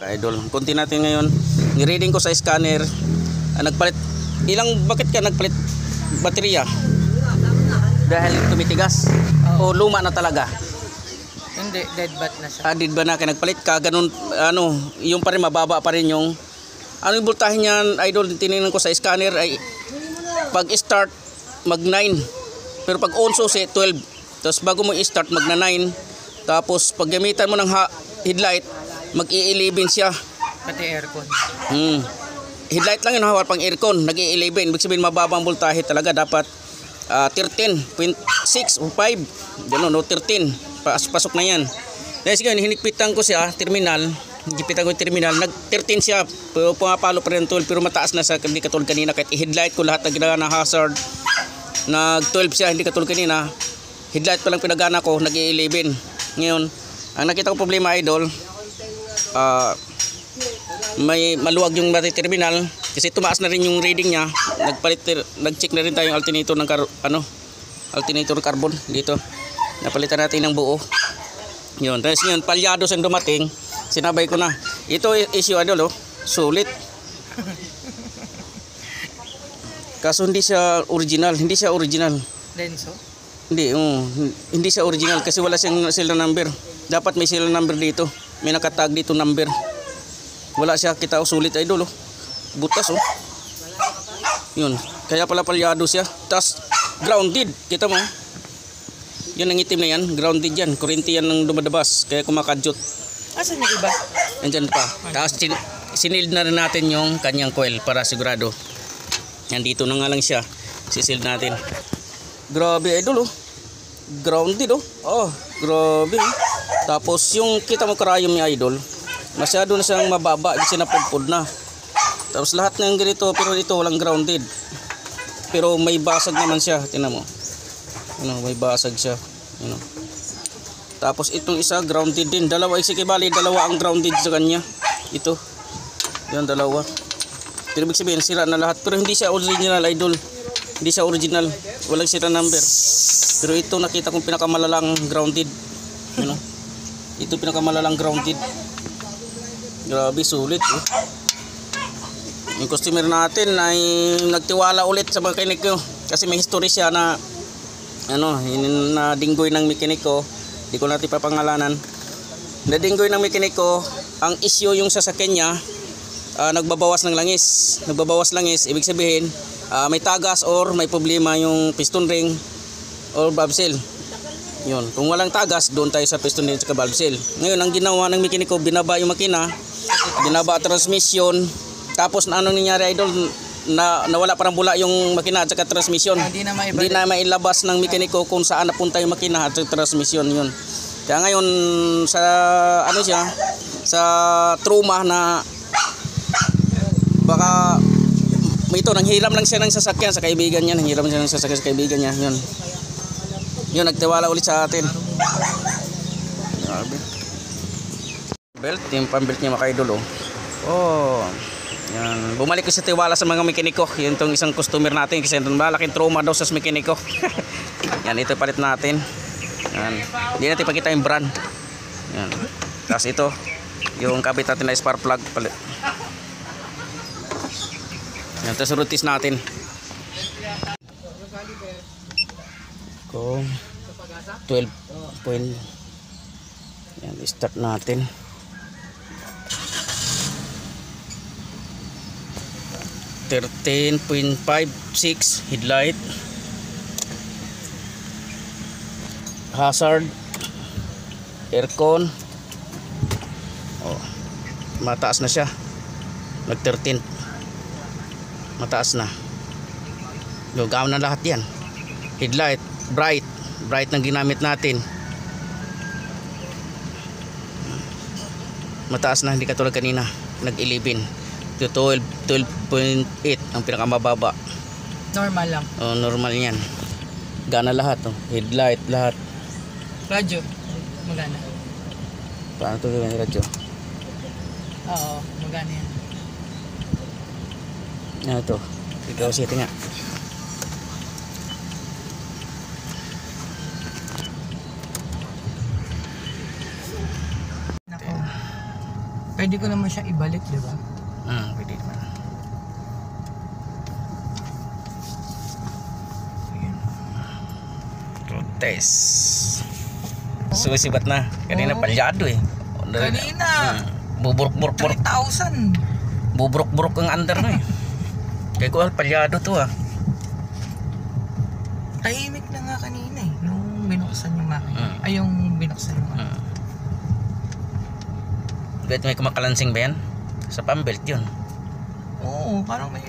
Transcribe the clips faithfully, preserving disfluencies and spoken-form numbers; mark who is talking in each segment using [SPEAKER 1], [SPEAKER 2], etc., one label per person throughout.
[SPEAKER 1] Idol, konti natin ngayon. Ni-reading ko sa scanner. Ah, nagpalit. Ilang bakit ka nagpalit baterya? Dahil tumitigas
[SPEAKER 2] Oh.
[SPEAKER 1] o luma na talaga?
[SPEAKER 2] Hindi, dead bat na siya.
[SPEAKER 1] Ah, did ba na kayo nagpalit ka? Ganun, ano, yung pa rin mababa pa rin yung ano yung voltahe niyan, Idol, tinignan ko sa scanner ay pag start mag nine. Pero pag on susi twelve. Tapos bago mo i-start mag na nine. Tapos pag gamitan mo ng headlight mag i-eleven siya.
[SPEAKER 2] Pati aircon.
[SPEAKER 1] Hmm. Headlight lang yun, hawar pang aircon, nag i-eleven. Ibig sabihin mababang voltahe talaga, dapat uh, thirteen point six o five. Ganun, no, thirteen. Pas pasok na yan. Dahil sige, hinikpitan ko siya, terminal. Hinikpitan ko yung terminal, nag thirteen siya. Pero pumapalo pa rin twelve, pero mataas na sa hindi katulad kanina. Kahit i-headlight ko lahat na ginawa ng hazard, nag twelve siya, hindi katulad kanina. Headlight pa lang pinagana ko, nag i-eleven. Ngayon, ang nakita ko problema, Idol, uh, may maluwag yung battery terminal kasi tumaas na rin yung reading niya. Nagpalit, nag-check na rin tayo yung alternator ng kar ano, alternator carbon dito. Napalitan natin ng buo. Yun, tapos yun, palyados ang dumating. Sinabay ko na. Ito issue, Idol, oh, sulit. Kaso hindi siya original, hindi siya original.
[SPEAKER 2] Denso?
[SPEAKER 1] Hindi, um, hindi siya original kasi wala siyang serial number. Dapat may serial number dito. May nakatag dito number. Wala siya, kita o sulit, Idol, oh. Butas, oh. Yun, kaya pala palyado siya. Tapos grounded, kita mo. Yan ang itim na yan, grounded yan. Kurente yan ng dumadabas, kaya kumakadyot.
[SPEAKER 2] Asan yung iba?
[SPEAKER 1] Nandyan pa. Tapos sin sinild na rin natin yung kanyang coil para sigurado. Yan, dito na nga lang siya. Sisild natin. Grabe, Idol, oh. Grounded, oh. Oh, grabe. Tapos yung kita mo karayom ni Idol, masyado na siyang mababa, hindi siya napudpud na. Tapos lahat ng ganito, pero dito walang grounded. Pero may basag naman siya, tingnan mo. Ano, may basag siya. Ano. Tapos itong isa grounded din. Dalawa, isiki bali, dalawa ang grounded sa kanya. Ito. Yan, dalawa. Pero ibig sabihin, sira na lahat. Pero hindi siya original, Idol. Hindi siya original. Walang sira number. Pero ito nakita kong pinakamalalang grounded. You know? Ito pinakamalalang grounded. Grabe, sulit, oh. Yung customer natin ay nagtiwala ulit sa mechanic ko. Kasi may history siya na ano, na dinggoy ng mekaniko. Hindi ko natin papangalanan. Na dinggoy ng mekaniko, ang issue yung sasakyan niya, uh, nagbabawas ng langis. Nagbabawas langis, ibig sabihin, uh, may tagas or may problema yung piston ring or valve seal. Yun, kung walang tagas, doon tayo sa piston ring at valve seal. Ngayon, ang ginawa ng mekaniko, binaba yung makina, binaba transmission. Tapos na ano nangyari, Idol, na nawala parang bula yung makina at saka transmission.
[SPEAKER 2] Hindi na maibalik.
[SPEAKER 1] Hindi na mailabas ng mekaniko kung saan napunta yung makina at saka transmission. Yun. Kaya ngayon sa ano siya, sa trauma na baka ito, nanghiram lang siya ng sasakyan sa kaibigan niya, nanghiram siya ng sasakyan sa kaibigan niya. Yun. Yun, nagtiwala ulit sa atin. Grabe. Belt, yung pambelt niya mga Idol, oh. Oh. Yan. Bumalik ko sa tiwala sa mga mekaniko. Yun tong isang customer natin kasi malaking trauma daw sa mekaniko. Yan, ito palit natin. Yan. Hindi natin pakita yung brand. Yan. Tapos ito, yung kabit natin na spark plug palit. Yan, tapos rotis natin. Kung twelve point. Yan, start natin. thirteen point five six headlight, hazard, aircon. Oh, mataas na siya, nag thirteen, mataas na. Lugaw na lahat yan. Headlight bright, bright nang ginamit natin, mataas na, hindi katulad kanina nag eleven. To twelve point eight ang pinakamababa.
[SPEAKER 2] Normal lang.
[SPEAKER 1] Oh, normal yan. Gana lahat, oh. Headlight, lahat.
[SPEAKER 2] Radyo, magana.
[SPEAKER 1] Paano ito yung radyo?
[SPEAKER 2] Oo, magana yan.
[SPEAKER 1] Ano ito? Ikaw siya nga.
[SPEAKER 2] Pwede ko naman siya ibalik, di ba?
[SPEAKER 1] Hmm, pwede naman. Road test. Susibat na. Kanina
[SPEAKER 2] Oo.
[SPEAKER 1] palyado eh.
[SPEAKER 2] Kanina.
[SPEAKER 1] Hmm. Buburok-burok-burok.
[SPEAKER 2] three thousand.
[SPEAKER 1] Buburok-burok ang under mo eh. Kaya ko palyado to ah.
[SPEAKER 2] Tahimik na nga kanina eh. Nung binuksan yung makina.
[SPEAKER 1] Mm.
[SPEAKER 2] Ay, yung binuksan yung
[SPEAKER 1] Hmm. Kahit may kumakalansing ba yan? Sa pambelt yun.
[SPEAKER 2] Oo, parang may...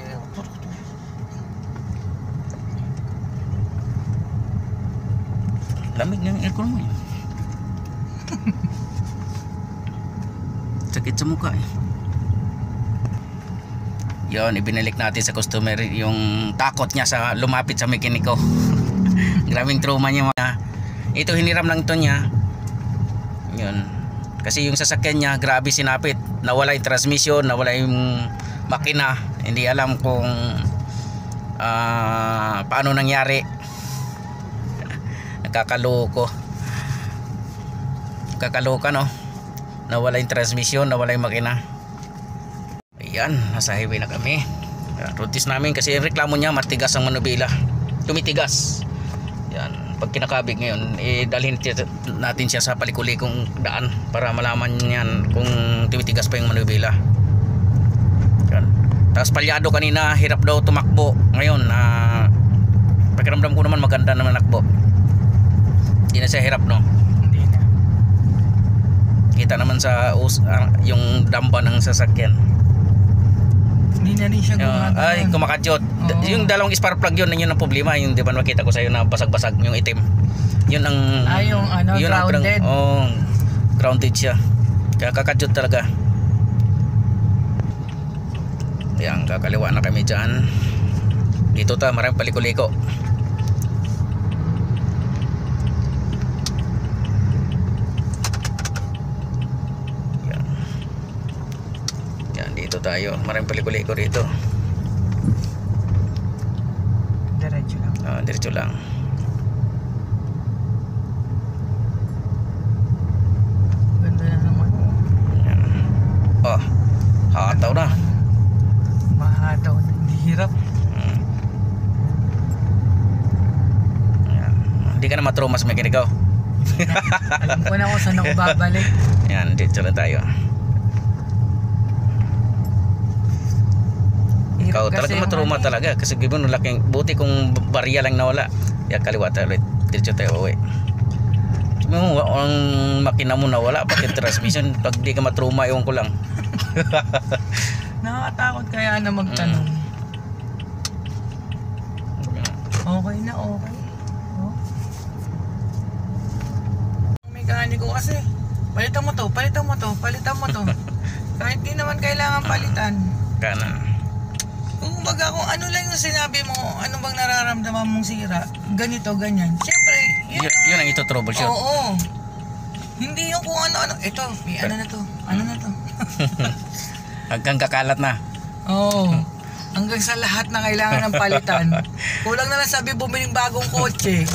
[SPEAKER 1] Lamig ng aircon mo eh. Sakit sa mukha eh. Yun, ibinalik natin sa customer yung takot niya sa lumapit sa mekaniko. Grabing trauma niya mga. Ito hiniram lang ito niya. Yun. Kasi yung sasakyan niya grabe sinapit. Nawala yung transmission, nawala yung makina. Hindi alam kung uh, paano nangyari. Nakakaloko. Kakaloka no. Nawala yung transmission, nawala yung makina. Ayan, nasa highway na kami. Rotis namin kasi yung reklamo niya matigas ang manubila. Tumitigas. Yan, pag kinakabig ngayon, eh, dalhin natin siya sa palikulikong daan para malaman niyan kung tumitigas pa yung manubila. Yan. Tapos palyado kanina, hirap daw tumakbo. Ngayon, uh, pakiramdam ko naman maganda naman nakbo. Hindi na siya hirap no.
[SPEAKER 2] Hindi na.
[SPEAKER 1] Kita naman sa us uh, yung damba ng sasakyan.
[SPEAKER 2] Hindi na rin siya
[SPEAKER 1] Uh,
[SPEAKER 2] gumagano.
[SPEAKER 1] ay, kumakadyot. D-
[SPEAKER 2] Oo.
[SPEAKER 1] Yung dalawang spark plug yun, yun ang problema. Yung di ba nakita ko sa'yo na basag-basag yung itim. Yun ang...
[SPEAKER 2] Ah, yung ano,
[SPEAKER 1] yun ang
[SPEAKER 2] grounded.
[SPEAKER 1] pinang- oh, grounded siya. Kaya kakadyot talaga. Yan, kakaliwa na kami dyan. Dito ta, maraming paliko-liko. Yan. Yan, dito tayo. Maraming paliko-liko dito.
[SPEAKER 2] Diretso lang.
[SPEAKER 1] Ah, diretso lang.
[SPEAKER 2] Ganda na naman.
[SPEAKER 1] Yan. Oh, hataw na.
[SPEAKER 2] Mahataw na. Hindi hirap.
[SPEAKER 1] Hmm. Yan. Hindi ka na matruma sa mekaniko.
[SPEAKER 2] Alam ko na kung saan ako babalik.
[SPEAKER 1] Yan, dito lang tayo. Ikaw
[SPEAKER 2] Hirap kasi
[SPEAKER 1] talaga
[SPEAKER 2] yung
[SPEAKER 1] matruma
[SPEAKER 2] ano eh.
[SPEAKER 1] talaga kasi gibon laking buti kung barya lang nawala. Ya kaliwa tayo ulit. Diretso tayo uwi. Mo ang makina mo nawala pati transmission pag di ka matruma ewan ko lang.
[SPEAKER 2] Nakakatakot kaya na magtanong. Okay na, okay. Oh. Ang mekaniko kasi, palitan mo to, palitan mo to, palitan mo to. Kahit di naman kailangan palitan.
[SPEAKER 1] Kanan.
[SPEAKER 2] Kung baga kung ano lang yung sinabi mo, ano bang nararamdaman mong sira, ganito, ganyan. Siyempre, yun,
[SPEAKER 1] Yun, yun ang ito troubleshoot.
[SPEAKER 2] Oo. Hindi yung kung ano-ano. Ito, may ano na to, ano na to.
[SPEAKER 1] Hanggang kakalat na.
[SPEAKER 2] Oo. Hanggang sa lahat na kailangan ng palitan. Kulang na lang sabi bumiling bagong kotse.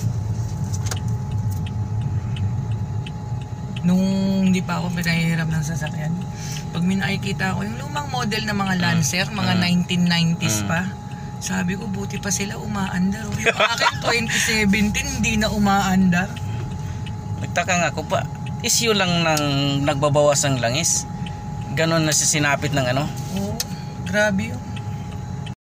[SPEAKER 2] Nung hindi pa ako pinahiram ng sasakyan, pag may nakikita ko yung lumang model ng mga Lancer, mga
[SPEAKER 1] Mm.
[SPEAKER 2] nineteen nineties
[SPEAKER 1] Mm.
[SPEAKER 2] pa, sabi ko buti pa sila umaandar. Yung akin twenty seventeen hindi na umaandar.
[SPEAKER 1] Nagtaka nga ako pa. Issue lang ng nagbabawas ng langis. Ganon na sisinapit ng ano.
[SPEAKER 2] Oo, grabe yun.